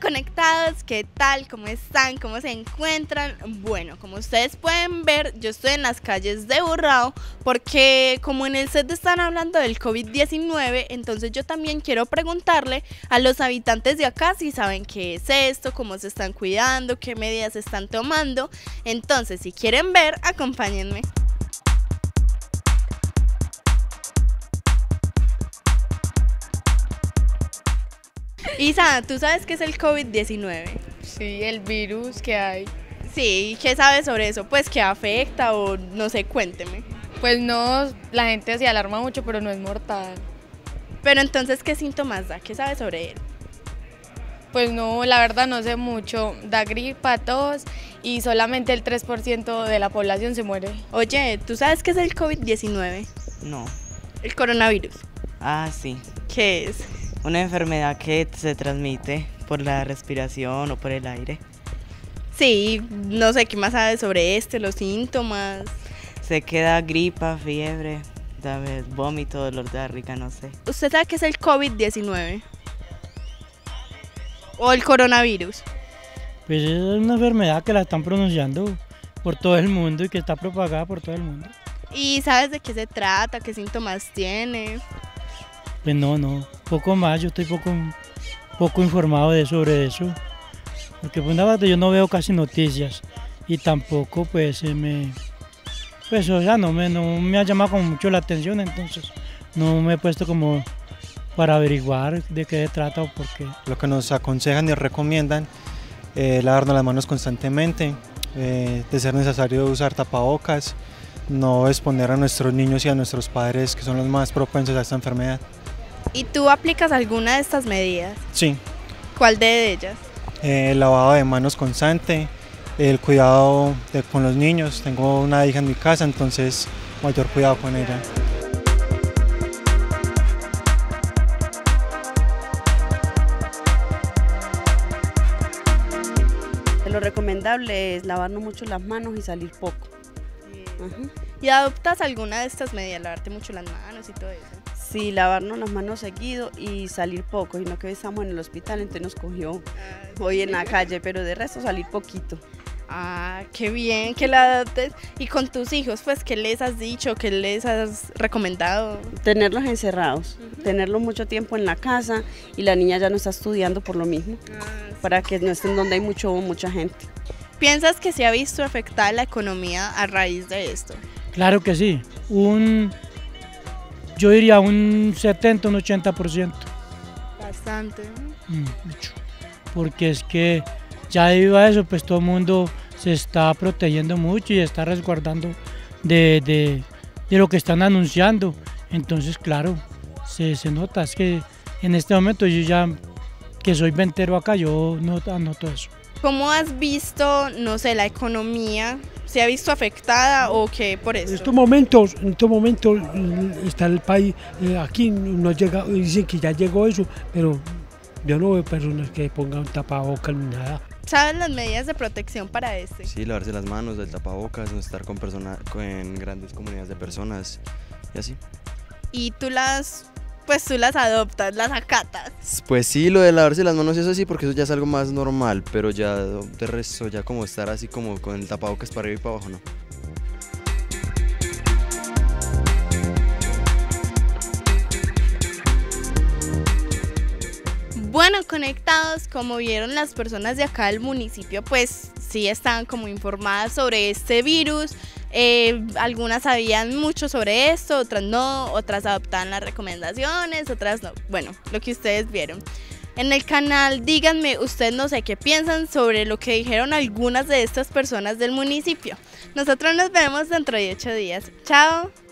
conectados, ¿qué tal? ¿Cómo están? ¿Cómo se encuentran? Bueno, como ustedes pueden ver, yo estoy en las calles de Burrao porque como en el set están hablando del COVID-19, entonces yo también quiero preguntarle a los habitantes de acá si saben qué es esto, cómo se están cuidando, qué medidas están tomando. Entonces, si quieren ver, acompáñenme. Isa, ¿tú sabes qué es el COVID-19? Sí, el virus que hay. Sí, ¿qué sabes sobre eso? Pues que afecta o no sé, cuénteme. Pues no, la gente se alarma mucho, pero no es mortal. Pero entonces, ¿qué síntomas da? ¿Qué sabes sobre él? Pues no, la verdad no sé mucho. Da gripa, tos y solamente el 3% de la población se muere. Oye, ¿tú sabes qué es el COVID-19? No. El coronavirus. Ah, sí. ¿Qué es? Una enfermedad que se transmite por la respiración o por el aire. Sí, no sé qué más sabes sobre los síntomas. Se queda gripa, fiebre, vómito, dolor de barriga, no sé. ¿Usted sabe qué es el COVID-19? ¿O el coronavirus? Pues es una enfermedad que la están pronunciando por todo el mundo y que está propagada por todo el mundo. ¿Y sabes de qué se trata? ¿Qué síntomas tiene? Pues no, poco más, yo estoy poco informado sobre eso, porque por una parte yo no veo casi noticias y tampoco pues no me ha llamado como mucho la atención, entonces no me he puesto como para averiguar de qué se trata o por qué. Lo que nos aconsejan y recomiendan, lavarnos las manos constantemente, de ser necesario usar tapabocas, no exponer a nuestros niños y a nuestros padres que son los más propensos a esta enfermedad. ¿Y tú aplicas alguna de estas medidas? Sí. ¿Cuál de ellas? El lavado de manos constante, el cuidado con los niños. Tengo una hija en mi casa, entonces mayor cuidado con ella. Lo recomendable es lavarnos mucho las manos y salir poco. ¿Y adoptas alguna de estas medidas, lavarte mucho las manos y todo eso? Sí, lavarnos las manos seguido y salir poco, sino que hoy estamos en el hospital, entonces nos cogió hoy en la calle, pero de resto salir poquito. Ah, qué bien que la adoptes. ¿Y con tus hijos, pues, qué les has dicho, qué les has recomendado? Tenerlos encerrados, tenerlos mucho tiempo en la casa y la niña ya no está estudiando por lo mismo, para que no estén donde hay mucha gente. ¿Piensas que se ha visto afectada la economía a raíz de esto? Claro que sí, yo diría un 70, un 80%. Bastante. Mucho, porque es que ya debido a eso, pues todo el mundo se está protegiendo mucho y está resguardando de lo que están anunciando. Entonces, claro, se nota, es que en este momento yo ya, que soy ventero acá, yo noto eso. ¿Cómo has visto, no sé, la economía? ¿Se ha visto afectada o qué por eso? En estos momentos está el país, aquí no llega, dicen que ya llegó eso, pero yo no veo personas que pongan tapabocas ni nada. ¿Sabes las medidas de protección para este? Sí, lavarse las manos, el tapabocas, no estar con grandes comunidades de personas y así. ¿Y tú las adoptas, las acatas? Pues sí, lo de lavarse las manos eso sí, porque eso ya es algo más normal, pero ya de resto, ya como estar así como con el tapabocas para arriba y para abajo, no. Bueno, conectados, como vieron las personas de acá del municipio, pues sí estaban como informadas sobre este virus. Algunas sabían mucho sobre esto, otras no, otras adoptaban las recomendaciones, otras no. Bueno, lo que ustedes vieron. En el canal díganme ustedes no sé qué piensan sobre lo que dijeron algunas de estas personas del municipio. Nosotros nos vemos dentro de 8 días. Chao.